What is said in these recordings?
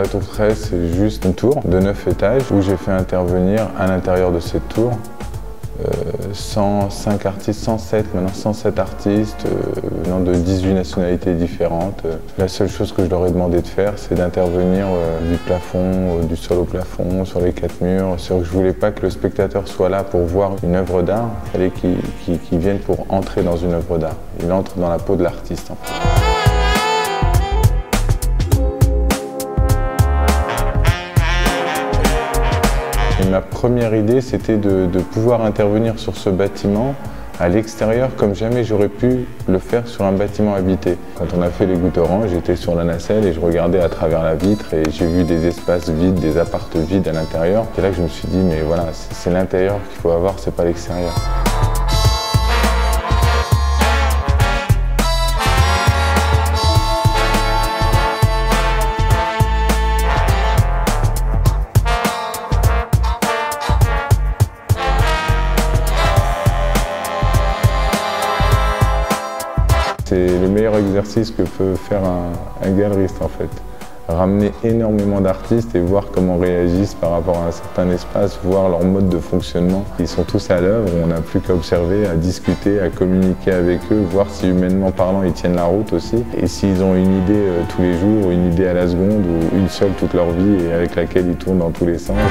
la tour 13, c'est juste une tour de 9 étages où j'ai fait intervenir à l'intérieur de cette tour 105 artistes, 107 maintenant, 107 artistes venant de 18 nationalités différentes. La seule chose que je leur ai demandé de faire, c'est d'intervenir du plafond, du sol au plafond, sur les 4 murs. Je ne voulais pas que le spectateur soit là pour voir une œuvre d'art, il fallait qu'il vienne pour entrer dans une œuvre d'art. Il entre dans la peau de l'artiste en fait. Ma première idée, c'était de pouvoir intervenir sur ce bâtiment à l'extérieur comme jamais j'aurais pu le faire sur un bâtiment habité. Quand on a fait les Gouttes Orange, j'étais sur la nacelle et je regardais à travers la vitre et j'ai vu des espaces vides, des appartes vides à l'intérieur. C'est là que je me suis dit, mais voilà, c'est l'intérieur qu'il faut avoir, c'est pas l'extérieur. C'est le meilleur exercice que peut faire un galeriste en fait. Ramener énormément d'artistes et voir comment ils réagissent par rapport à un certain espace, voir leur mode de fonctionnement. Ils sont tous à l'œuvre, on n'a plus qu'à observer, à discuter, à communiquer avec eux, voir si humainement parlant ils tiennent la route aussi. Et s'ils ont une idée tous les jours, une idée à la seconde ou une seule toute leur vie et avec laquelle ils tournent dans tous les sens.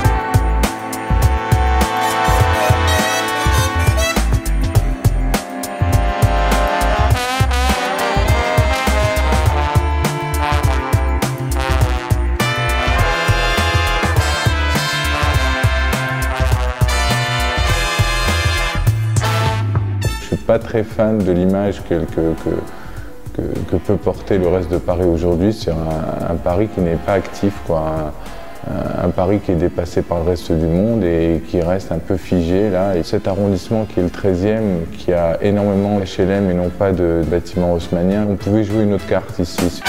Je ne suis pas très fan de l'image que peut porter le reste de Paris aujourd'hui sur un Paris qui n'est pas actif, quoi. Un Paris qui est dépassé par le reste du monde et qui reste un peu figé là. Et cet arrondissement qui est le 13e, qui a énormément d'HLM et non pas de bâtiments haussmanniens, on pouvait jouer une autre carte ici.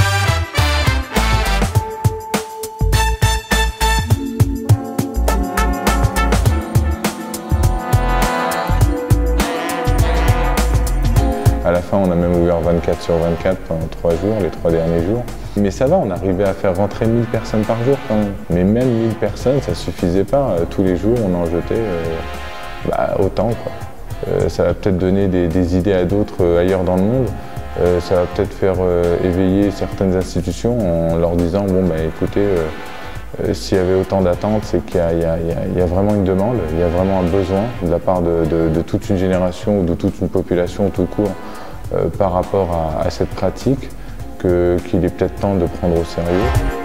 À la fin, on a même ouvert 24 sur 24 pendant 3 jours, les 3 derniers jours. Mais ça va, on arrivait à faire rentrer 1000 personnes par jour quand même. Mais même 1000 personnes, ça suffisait pas. Tous les jours, on en jetait autant, quoi. Ça va peut-être donner des idées à d'autres ailleurs dans le monde. Ça va peut-être faire éveiller certaines institutions en leur disant, bon, bah, écoutez, s'il y avait autant d'attentes, c'est qu'il y a vraiment une demande, il y a vraiment un besoin de la part de toute une génération ou de toute une population tout court par rapport à cette pratique qu'il est peut-être temps de prendre au sérieux.